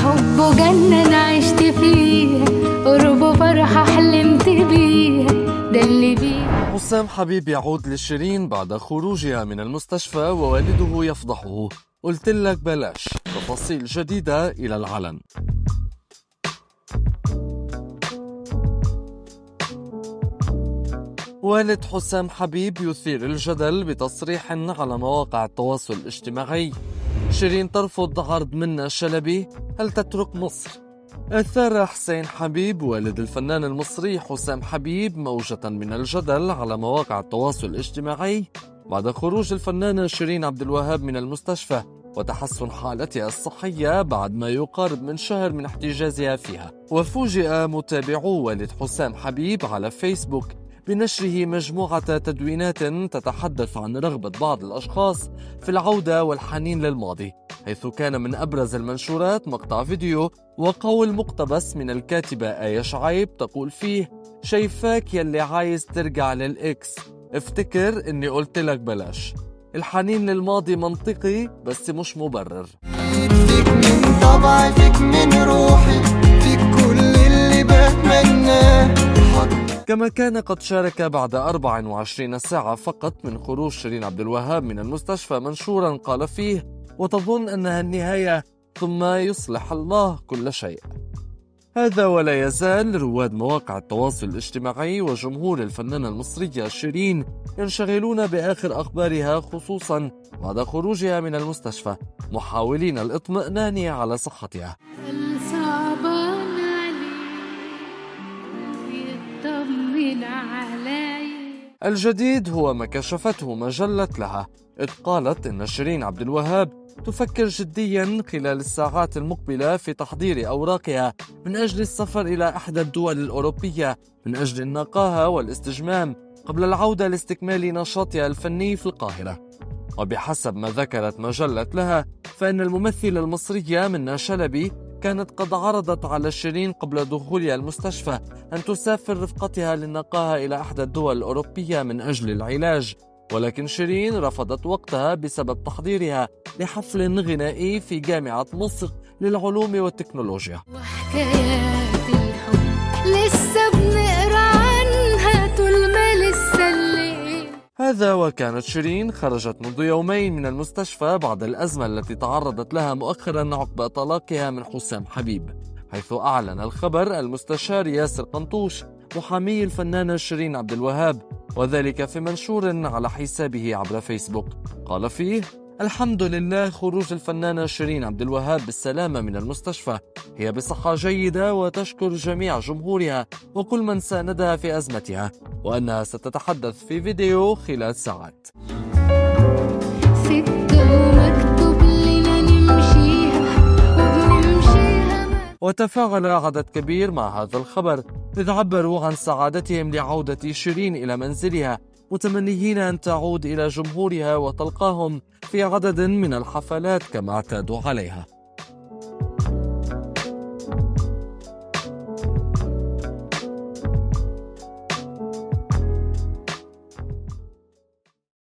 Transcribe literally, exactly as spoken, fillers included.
حبه جنة أنا عشت فيها، قربه فرحة حلمت بيها، ده اللي بيه. حسام حبيب يعود لشيرين بعد خروجها من المستشفى ووالده يفضحه. قلت لك بلاش. تفاصيل جديدة إلى العلن. والد حسام حبيب يثير الجدل بتصريح على مواقع التواصل الاجتماعي. شيرين ترفض عرض منة شلبي، هل تترك مصر؟ أثار حسين حبيب والد الفنان المصري حسام حبيب موجة من الجدل على مواقع التواصل الاجتماعي بعد خروج الفنانة شيرين عبد الوهاب من المستشفى وتحسن حالتها الصحية بعد ما يقارب من شهر من احتجازها فيها. وفوجئ متابعو والد حسام حبيب على فيسبوك بنشره مجموعة تدوينات تتحدث عن رغبة بعض الأشخاص في العودة والحنين للماضي، حيث كان من أبرز المنشورات مقطع فيديو وقول مقتبس من الكاتبة آية شعيب تقول فيه: شايفاك يلي عايز ترجع للإكس، افتكر إني قلت لك بلاش. الحنين للماضي منطقي بس مش مبرر. فيك من طبعي، فيك من روحي، فيك كل اللي بتمناه. كما كان قد شارك بعد أربع وعشرين ساعة فقط من خروج شيرين عبد الوهاب من المستشفى منشورا قال فيه: وتظن أنها النهاية، ثم يصلح الله كل شيء. هذا ولا يزال رواد مواقع التواصل الاجتماعي وجمهور الفنانة المصرية شيرين ينشغلون بآخر أخبارها، خصوصا بعد خروجها من المستشفى، محاولين الاطمئنان على صحتها. الجديد هو ما كشفته مجلة لها، إذ قالت إن شيرين عبد الوهاب تفكر جديا خلال الساعات المقبلة في تحضير أوراقها من أجل السفر إلى إحدى الدول الأوروبية من أجل النقاهة والاستجمام قبل العودة لاستكمال نشاطها الفني في القاهرة. وبحسب ما ذكرت مجلة لها فإن الممثلة المصرية منة شلبي كانت قد عرضت على شيرين قبل دخولها المستشفى أن تسافر رفقتها للنقاهة إلى إحدى الدول الأوروبية من أجل العلاج، ولكن شيرين رفضت وقتها بسبب تحضيرها لحفل غنائي في جامعة مصر للعلوم والتكنولوجيا. وحكايات الحب لسه بنقرا عنها طول ما لسه الليل. هذا وكانت شيرين خرجت منذ يومين من المستشفى بعد الأزمة التي تعرضت لها مؤخرا عقب طلاقها من حسام حبيب، حيث أعلن الخبر المستشار ياسر قنطوش محامي الفنانة شيرين عبد الوهاب، وذلك في منشور على حسابه عبر فيسبوك قال فيه: الحمد لله، خروج الفنانة شيرين عبد الوهاب بالسلامة من المستشفى، هي بصحة جيدة وتشكر جميع جمهورها وكل من ساندها في أزمتها، وأنها ستتحدث في فيديو خلال ساعات. وتفاعل عدد كبير مع هذا الخبر، إذ عبروا عن سعادتهم لعودة شيرين إلى منزلها، متمنيين أن تعود إلى جمهورها وتلقاهم في عدد من الحفلات كما اعتادوا عليها.